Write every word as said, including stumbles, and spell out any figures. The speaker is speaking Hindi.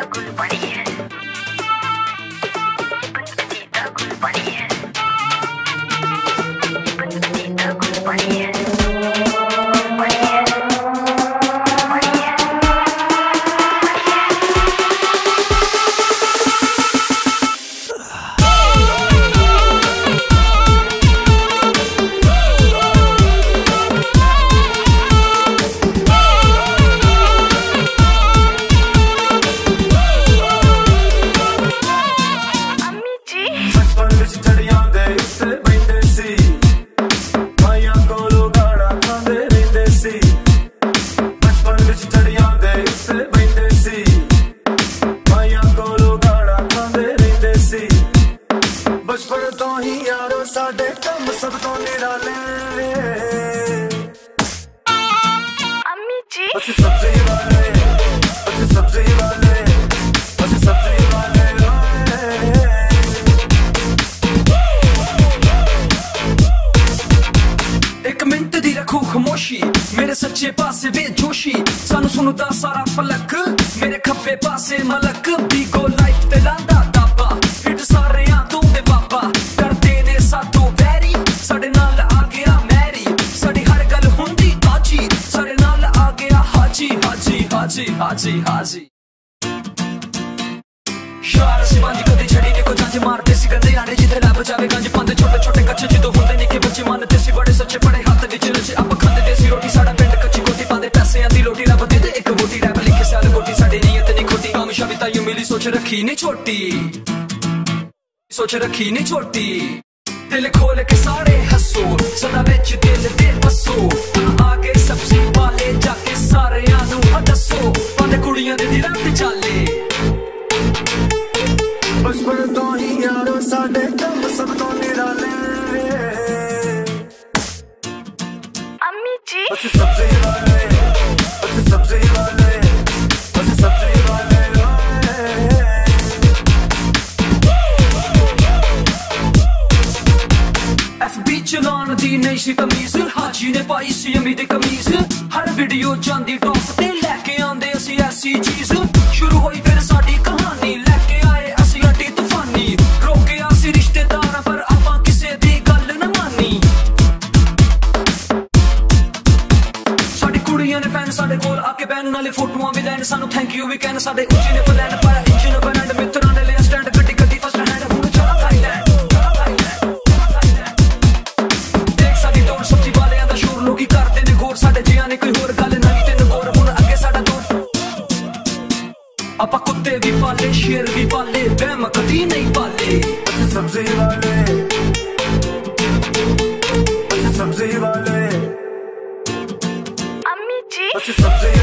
मेरे सच्चे पासे बेजोशी सानू सुनदा सारा फलक मेरे खब्बे पासे मलक बीगो लाइफ ते लांदा दाबा हिट सारे आंदों दे बाबा करदे ने सातों वैरी साडे नाल आ गया मैरी साडी हर गल हुंदी ताजी साडे नाल आ गया हाजी हाजी हाजी हाजी हाजी शार से बांधी कदे छड़ी ने को जांच मारते सी गंदे आंडे जिथे ला बचावे गंज पांदे छोटे छोटे कच्चे जिदो हुंदे निके बच्चे मानते सी बड़े सच्चे बड़े हाथ विच रचे आप खांदे देसी रोटी साडा पिंड कच्ची कोठी पांदे पैसे आंदी रोटी रब दे दे एक बोटी रब लिखे साल कोठी साडी नीयत नहीं खोटी कामयाबी ताईयो मिली सोच रखी नहीं छोटी सोच रखी नहीं छोटी दिल खोल के सारे हंसो सदा विच दिल दे बसो आगे सबसे वाले जाके सारे आनू हदसो पांदे कुड़ियां दे दिलां ते चाले बचपन तो ही यारो साडे कम सब तो निराले अम्मी जी बस सबसे वाले बस सबसे वाले बस सबसे वाले एफबी चलान दी नहीं सी तमीज हाजी ने पाई सी अम्मी दी कमीज हर वीडियो जांदी टॉप ते लेके आंदे असी ऐसी चीज शुरू होई फिर साडी कहानी लेके आए साडे कोल आके बैन नाले फोटोआं भी लैन सानू थैंक यू भी कहन साडे उच्ची ने प्लान पाया इंजन बनंड मित्रां ने लिया स्टैंड गड्डी गड्डी फर्स्ट हैंड हुण चला थाईलैंड चला थाईलैंड देख साडी दौड़ सब्जी वालेआं दा शोर लोकी करदे ने गौर साडे जियां ने कोई होर गल नवीं ते नगौर हुण अगे साडा दौर आपां कुत्ते भी पाले शेर भी पाले वहम कदी नहीं पाले सब्जी वाले सब्जी वाले सबसे